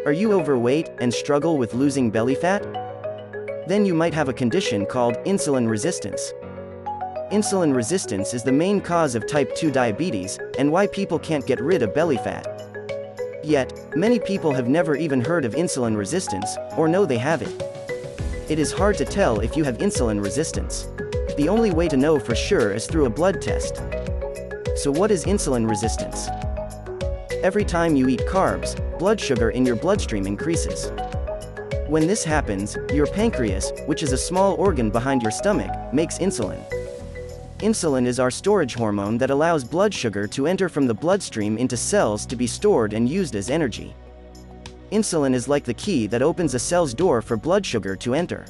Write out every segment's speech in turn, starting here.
Are you overweight and struggle with losing belly fat? Then you might have a condition called insulin resistance. Insulin resistance is the main cause of type 2 diabetes, and why people can't get rid of belly fat. Yet, many people have never even heard of insulin resistance, or know they have it. It is hard to tell if you have insulin resistance. The only way to know for sure is through a blood test. So what is insulin resistance? Every time you eat carbs, blood sugar in your bloodstream increases. When this happens, your pancreas, which is a small organ behind your stomach, makes insulin. Insulin is our storage hormone that allows blood sugar to enter from the bloodstream into cells to be stored and used as energy. Insulin is like the key that opens a cell's door for blood sugar to enter.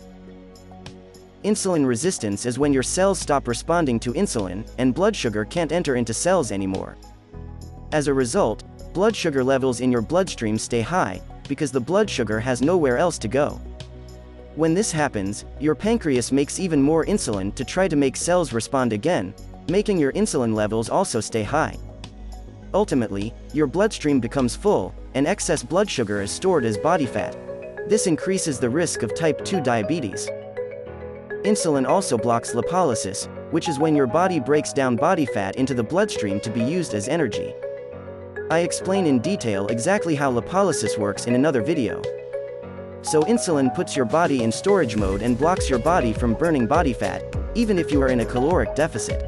Insulin resistance is when your cells stop responding to insulin, and blood sugar can't enter into cells anymore. As a result, blood sugar levels in your bloodstream stay high, because the blood sugar has nowhere else to go. When this happens, your pancreas makes even more insulin to try to make cells respond again, making your insulin levels also stay high. Ultimately, your bloodstream becomes full, and excess blood sugar is stored as body fat. This increases the risk of type 2 diabetes. Insulin also blocks lipolysis, which is when your body breaks down body fat into the bloodstream to be used as energy. I explain in detail exactly how lipolysis works in another video. So insulin puts your body in storage mode and blocks your body from burning body fat, even if you are in a caloric deficit.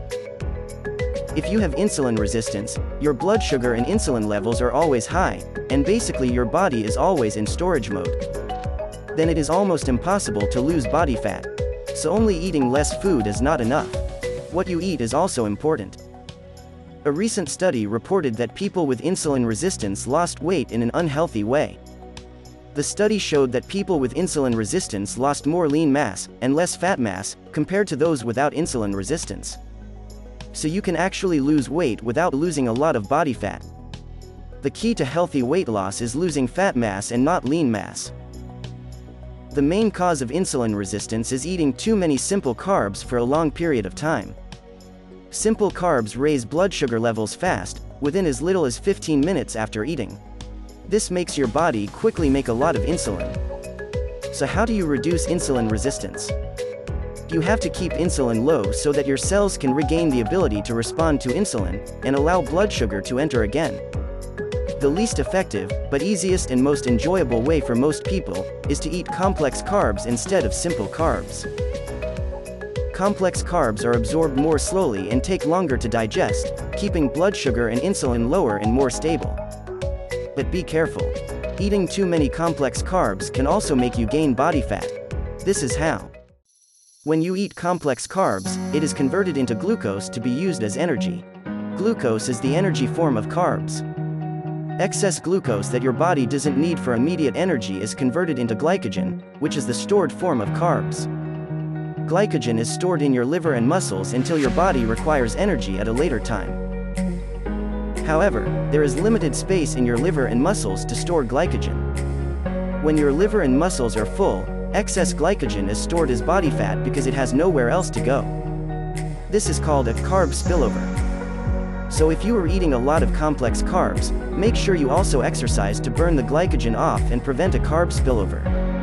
If you have insulin resistance, your blood sugar and insulin levels are always high, and basically your body is always in storage mode. Then it is almost impossible to lose body fat. So only eating less food is not enough. What you eat is also important. A recent study reported that people with insulin resistance lost weight in an unhealthy way. The study showed that people with insulin resistance lost more lean mass and less fat mass compared to those without insulin resistance. So you can actually lose weight without losing a lot of body fat. The key to healthy weight loss is losing fat mass and not lean mass. The main cause of insulin resistance is eating too many simple carbs for a long period of time. Simple carbs raise blood sugar levels fast, within as little as 15 minutes after eating. This makes your body quickly make a lot of insulin. So how do you reduce insulin resistance? You have to keep insulin low so that your cells can regain the ability to respond to insulin, and allow blood sugar to enter again. The least effective, but easiest and most enjoyable way for most people, is to eat complex carbs instead of simple carbs. Complex carbs are absorbed more slowly and take longer to digest, keeping blood sugar and insulin lower and more stable. But be careful. Eating too many complex carbs can also make you gain body fat. This is how. When you eat complex carbs, it is converted into glucose to be used as energy. Glucose is the energy form of carbs. Excess glucose that your body doesn't need for immediate energy is converted into glycogen, which is the stored form of carbs. Glycogen is stored in your liver and muscles until your body requires energy at a later time. However, there is limited space in your liver and muscles to store glycogen. When your liver and muscles are full, excess glycogen is stored as body fat because it has nowhere else to go. This is called a carb spillover. So if you are eating a lot of complex carbs, make sure you also exercise to burn the glycogen off and prevent a carb spillover.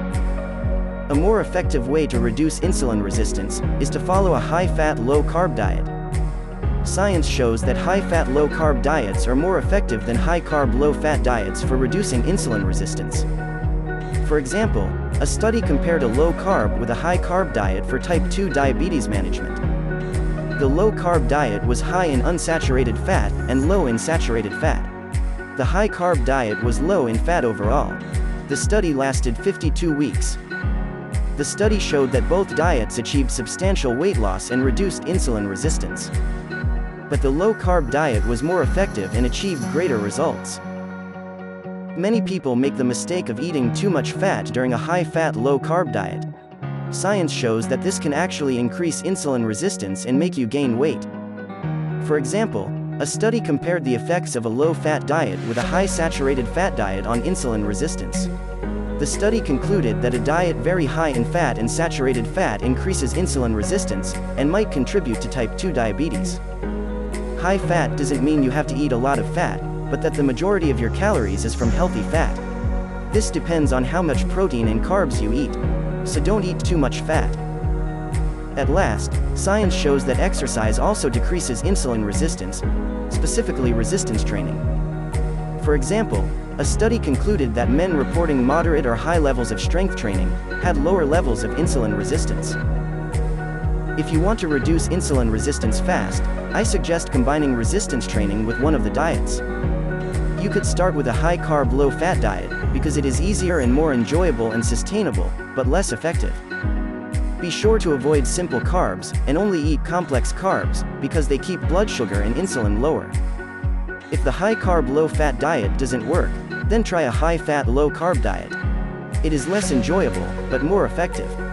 A more effective way to reduce insulin resistance is to follow a high-fat, low-carb diet. Science shows that high-fat, low-carb diets are more effective than high-carb, low-fat diets for reducing insulin resistance. For example, a study compared a low-carb with a high-carb diet for type 2 diabetes management. The low-carb diet was high in unsaturated fat and low in saturated fat. The high-carb diet was low in fat overall. The study lasted 52 weeks. The study showed that both diets achieved substantial weight loss and reduced insulin resistance. But the low-carb diet was more effective and achieved greater results. Many people make the mistake of eating too much fat during a high-fat, low-carb diet. Science shows that this can actually increase insulin resistance and make you gain weight. For example, a study compared the effects of a low-fat diet with a high-saturated fat diet on insulin resistance. The study concluded that a diet very high in fat and saturated fat increases insulin resistance, and might contribute to type 2 diabetes. High fat doesn't mean you have to eat a lot of fat, but that the majority of your calories is from healthy fat. This depends on how much protein and carbs you eat. So don't eat too much fat. At last, science shows that exercise also decreases insulin resistance, specifically resistance training. For example, a study concluded that men reporting moderate or high levels of strength training had lower levels of insulin resistance. If you want to reduce insulin resistance fast, I suggest combining resistance training with one of the diets. You could start with a high-carb, low-fat diet, because it is easier and more enjoyable and sustainable, but less effective. Be sure to avoid simple carbs, and only eat complex carbs, because they keep blood sugar and insulin lower. If the high-carb, low-fat diet doesn't work, then try a high-fat, low-carb diet. It is less enjoyable, but more effective.